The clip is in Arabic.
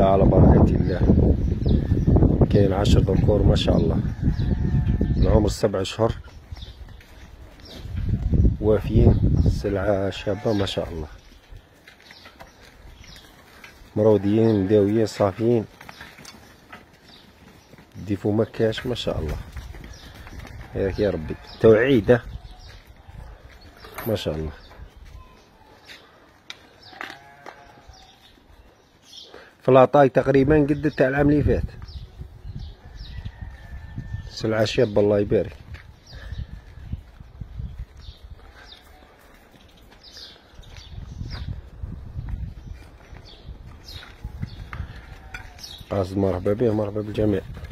على بركة الله. كاين 10 ذكور ما شاء الله، العمر 7 أشهر، وافيين، سلعة شابة ما شاء الله، مروديين مداويين صافيين، الديفو مكاش ما شاء الله. ياك يا ربي توعيدة ما شاء الله. في لاطاي تقريبا قد تاع العام اللي فات. سلعة شابة الله يبارك. مرحبا به، مرحبا بالجميع.